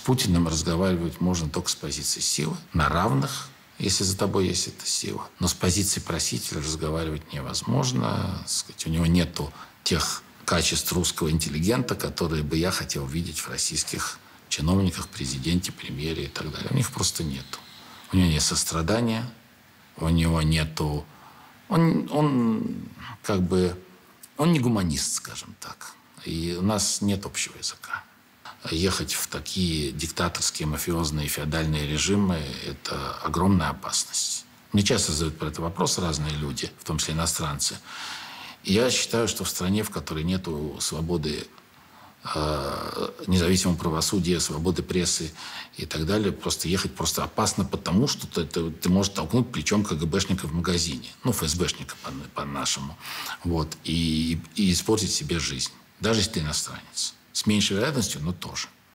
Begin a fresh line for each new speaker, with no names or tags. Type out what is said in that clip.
Путиным разговаривать можно только с позиции силы, на равных, если за тобой есть эта сила. Но с позиции просителя разговаривать невозможно. Сказать, у него нету тех качеств русского интеллигента, которые бы я хотел видеть в российских чиновниках, президенте, премьере и так далее. У них просто нету. У него нет сострадания, у него нету... Он не гуманист, скажем так. И у нас нет общего языка. Ехать в такие диктаторские, мафиозные, феодальные режимы – это огромная опасность. Мне часто задают про это вопрос разные люди, в том числе иностранцы. И я считаю, что в стране, в которой нет свободы, независимого правосудия, свободы прессы и так далее, просто ехать просто опасно, потому что ты можешь толкнуть плечом КГБшника в магазине, ну, ФСБшника по-нашему, вот, и испортить себе жизнь, даже если ты иностранец. С меньшей вероятностью, но тоже.